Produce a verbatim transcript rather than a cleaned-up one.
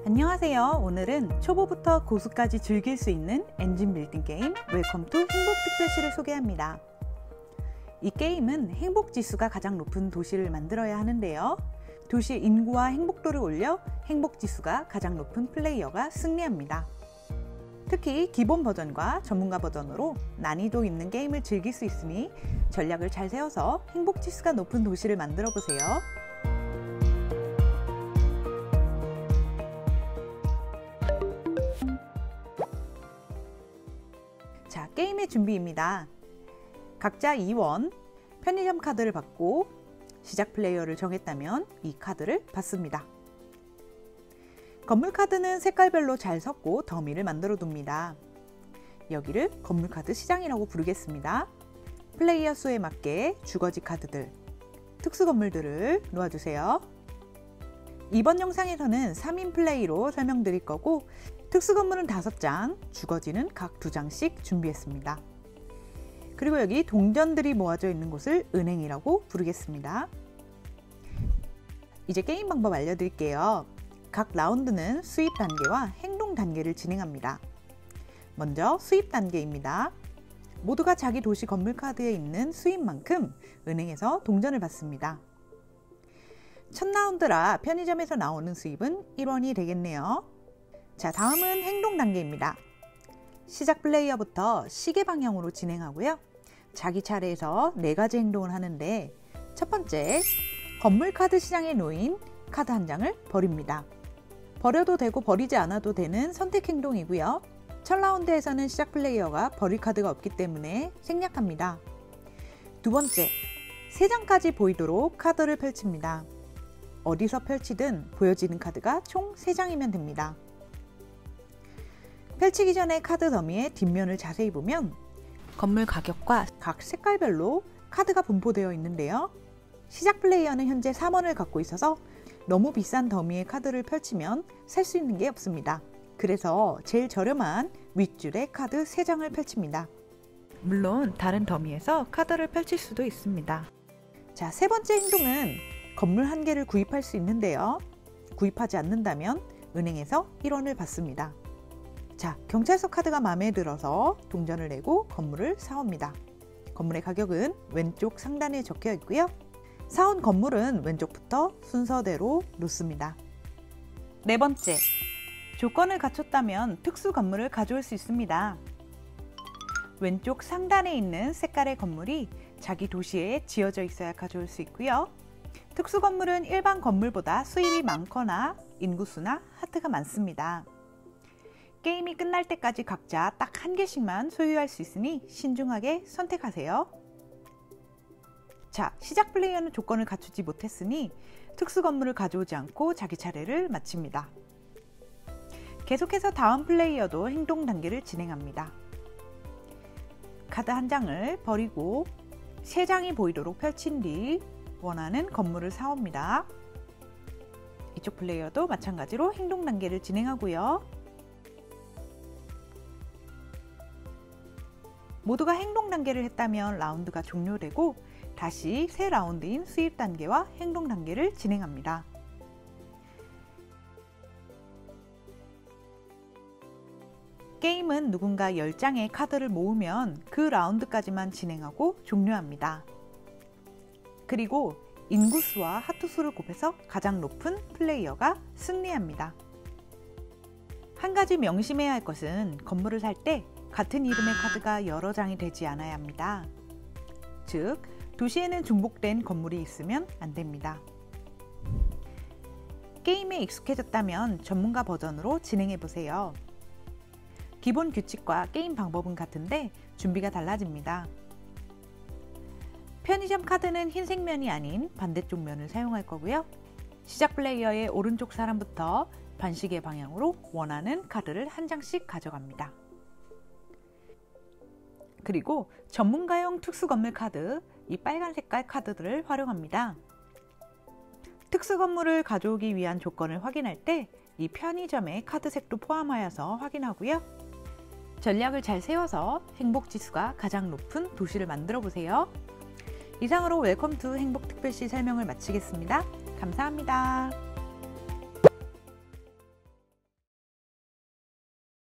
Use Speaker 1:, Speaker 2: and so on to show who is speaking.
Speaker 1: 안녕하세요. 오늘은 초보부터 고수까지 즐길 수 있는 엔진 빌딩 게임 웰컴 투 행복특별시를 소개합니다. 이 게임은 행복지수가 가장 높은 도시를 만들어야 하는데요. 도시의 인구와 행복도를 올려 행복지수가 가장 높은 플레이어가 승리합니다. 특히 기본 버전과 전문가 버전으로 난이도 있는 게임을 즐길 수 있으니 전략을 잘 세워서 행복지수가 높은 도시를 만들어 보세요. 자, 게임의 준비입니다. 각자 이 원 편의점 카드를 받고 시작 플레이어를 정했다면 이 카드를 받습니다. 건물 카드는 색깔별로 잘 섞고 더미를 만들어 둡니다. 여기를 건물 카드 시장이라고 부르겠습니다. 플레이어 수에 맞게 주거지 카드들, 특수 건물들을 놓아주세요. 이번 영상에서는 삼 인 플레이로 설명드릴 거고 특수 건물은 다섯 장, 주거지는 각 두 장씩 준비했습니다. 그리고 여기 동전들이 모아져 있는 곳을 은행이라고 부르겠습니다. 이제 게임 방법 알려드릴게요. 각 라운드는 수입 단계와 행동 단계를 진행합니다. 먼저 수입 단계입니다. 모두가 자기 도시 건물 카드에 있는 수입만큼 은행에서 동전을 받습니다. 첫 라운드라 편의점에서 나오는 수입은 일 원이 되겠네요. 자, 다음은 행동 단계입니다. 시작 플레이어부터 시계 방향으로 진행하고요. 자기 차례에서 네 가지 행동을 하는데 첫 번째, 건물 카드 시장에 놓인 카드 한 장을 버립니다. 버려도 되고 버리지 않아도 되는 선택 행동이고요. 첫 라운드에서는 시작 플레이어가 버릴 카드가 없기 때문에 생략합니다. 두 번째, 세 장까지 보이도록 카드를 펼칩니다. 어디서 펼치든 보여지는 카드가 총 세 장이면 됩니다. 펼치기 전에 카드 더미의 뒷면을 자세히 보면 건물 가격과 각 색깔별로 카드가 분포되어 있는데요. 시작 플레이어는 현재 삼 원을 갖고 있어서 너무 비싼 더미의 카드를 펼치면 살 수 있는 게 없습니다. 그래서 제일 저렴한 윗줄에 카드 세 장을 펼칩니다. 물론 다른 더미에서 카드를 펼칠 수도 있습니다. 자, 세 번째 행동은 건물 한 개를 구입할 수 있는데요. 구입하지 않는다면 은행에서 일 원을 받습니다. 자, 경찰서 카드가 마음에 들어서 동전을 내고 건물을 사옵니다. 건물의 가격은 왼쪽 상단에 적혀 있고요. 사온 건물은 왼쪽부터 순서대로 놓습니다. 네 번째, 조건을 갖췄다면 특수 건물을 가져올 수 있습니다. 왼쪽 상단에 있는 색깔의 건물이 자기 도시에 지어져 있어야 가져올 수 있고요. 특수 건물은 일반 건물보다 수입이 많거나 인구수나 하트가 많습니다. 게임이 끝날 때까지 각자 딱 한 개씩만 소유할 수 있으니 신중하게 선택하세요. 자, 시작 플레이어는 조건을 갖추지 못했으니 특수 건물을 가져오지 않고 자기 차례를 마칩니다. 계속해서 다음 플레이어도 행동 단계를 진행합니다. 카드 한 장을 버리고 세 장이 보이도록 펼친 뒤 원하는 건물을 사옵니다. 이쪽 플레이어도 마찬가지로 행동 단계를 진행하고요. 모두가 행동 단계를 했다면 라운드가 종료되고 다시 새 라운드인 수입 단계와 행동 단계를 진행합니다. 게임은 누군가 열 장의 카드를 모으면 그 라운드까지만 진행하고 종료합니다. 그리고 인구수와 하트수를 곱해서 가장 높은 플레이어가 승리합니다. 한 가지 명심해야 할 것은 건물을 살 때 같은 이름의 카드가 여러 장이 되지 않아야 합니다. 즉, 도시에는 중복된 건물이 있으면 안 됩니다. 게임에 익숙해졌다면 전문가 버전으로 진행해 보세요. 기본 규칙과 게임 방법은 같은데 준비가 달라집니다. 편의점 카드는 흰색 면이 아닌 반대쪽 면을 사용할 거고요. 시작 플레이어의 오른쪽 사람부터 반시계 방향으로 원하는 카드를 한 장씩 가져갑니다. 그리고 전문가용 특수 건물 카드, 이 빨간 색깔 카드들을 활용합니다. 특수 건물을 가져오기 위한 조건을 확인할 때 이 편의점의 카드 색도 포함하여서 확인하고요. 전략을 잘 세워서 행복 지수가 가장 높은 도시를 만들어 보세요. 이상으로 웰컴 투 행복특별시 설명을 마치겠습니다. 감사합니다.